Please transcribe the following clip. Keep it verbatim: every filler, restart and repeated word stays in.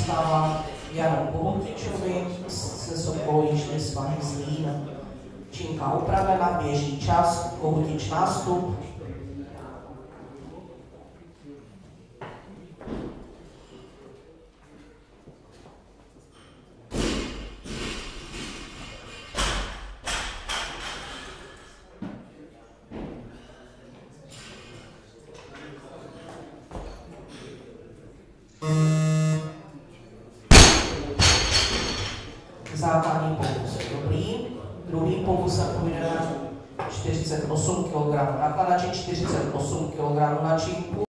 dostává Janu Bohutičovi se Sokolou Jižní svahy Zlín. Činka upravena, běží čas, Bohutič nástup. Základní pokus je dobrý. Druhým pokusem půjdeme čtyřicet osm kilogramů na kladači, čtyřicet osm kilogramů na činku.